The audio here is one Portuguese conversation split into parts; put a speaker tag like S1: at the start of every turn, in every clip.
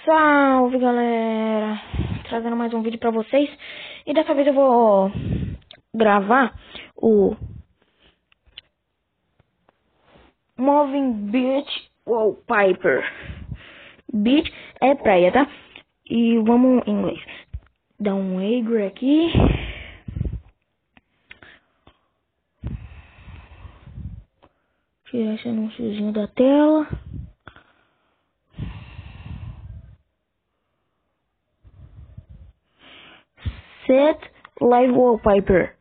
S1: Salve, galera! Trazendo mais um vídeo pra vocês. E dessa vez eu vou gravar o Moving Beach Wallpaper. Beach é praia, tá? E vamos em inglês. Dá um Eagle aqui. Tirar esse anúnciozinho da tela. Set Live Wallpaper.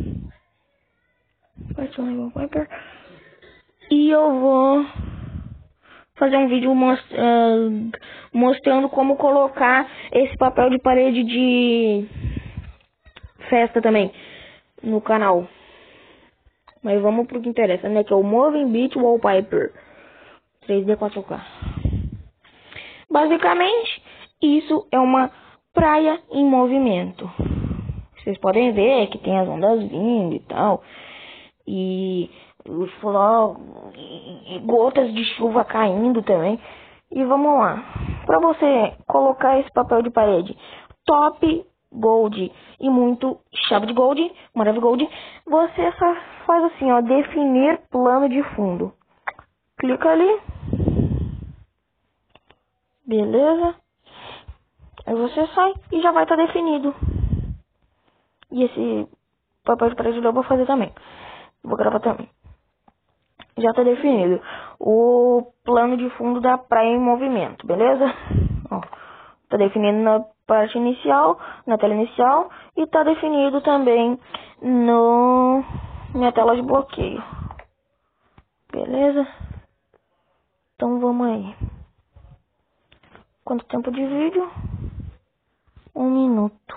S1: Set Live Wallpaper. E eu vou fazer um vídeo mostrando como colocar esse papel de parede de festa também no canal. Mas vamos pro que interessa, né? Que é o Moving Beach Wallpaper 3D 4K. Basicamente, isso é uma praia em movimento. Vocês podem ver que tem as ondas vindo e tal. E os flocos e gotas de chuva caindo também. E vamos lá. Para você colocar esse papel de parede top gold e muito chave de gold, maravilha gold, você só faz assim, ó, definir plano de fundo. Clica ali. Beleza? Aí você sai e já vai estar definido. E esse papel de parede eu vou fazer também. Vou gravar também. Já está definido o plano de fundo da praia em movimento, beleza? Ó, tá definido na parte inicial, na tela inicial, e tá definido também no minha tela de bloqueio. Beleza? Então vamos aí. Quanto tempo de vídeo? 1 minuto.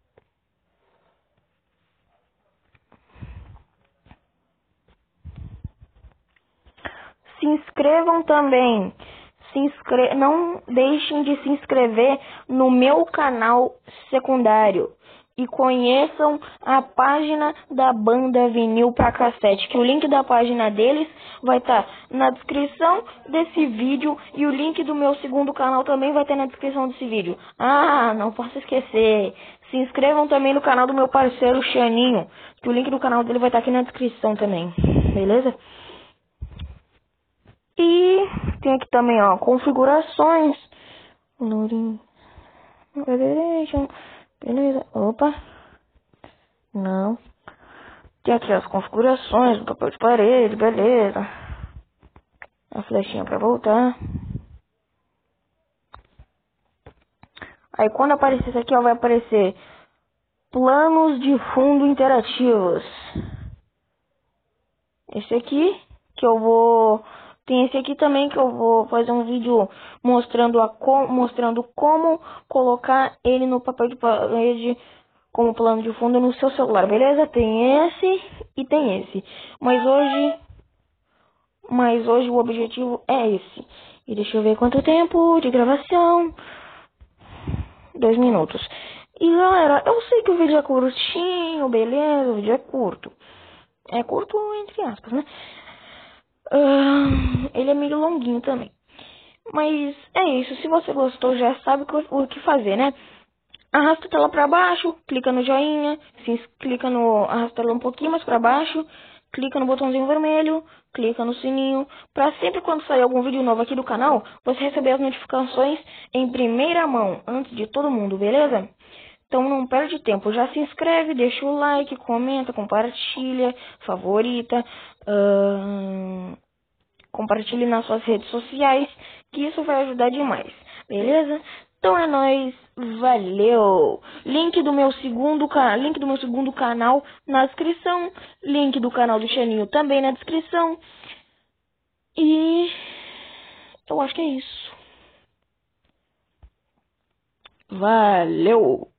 S1: Se inscrevam também. Não deixem de se inscrever no meu canal secundário. E conheçam a página da banda Vinil pra Cassete. Que o link da página deles vai estar na descrição desse vídeo. E o link do meu segundo canal também vai estar na descrição desse vídeo. Ah, não posso esquecer. Se inscrevam também no canal do meu parceiro Xaninho. Que o link do canal dele vai estar aqui na descrição também. Beleza? E tem aqui também, ó, configurações. Beleza. Opa. Não. Tem aqui as configurações do papel de parede, beleza. A flechinha pra voltar. Aí quando aparecer isso aqui, ó, vai aparecer planos de fundo interativos. Esse aqui que eu vou... Tem esse aqui também que eu vou fazer um vídeo mostrando como colocar ele no papel de parede como plano de fundo no seu celular, beleza? Tem esse e tem esse. Mas hoje o objetivo é esse. E deixa eu ver quanto tempo de gravação. 2 minutos. E galera, eu sei que o vídeo é curtinho, beleza? O vídeo é curto. É curto entre aspas, né? Ele é meio longuinho também. Mas é isso. Se você gostou, já sabe o que fazer, né? Arrasta a tela pra baixo, clica no joinha, arrasta ela um pouquinho mais pra baixo, clica no botãozinho vermelho, clica no sininho, pra sempre quando sair algum vídeo novo aqui do canal, você receber as notificações em primeira mão, antes de todo mundo, beleza? Então não perde tempo, já se inscreve, deixa o like, comenta, compartilha, favorita, compartilhe nas suas redes sociais, que isso vai ajudar demais, beleza? Então é nóis, valeu! Link do meu segundo canal na descrição, link do canal do Xaninho também na descrição. E eu acho que é isso. Valeu!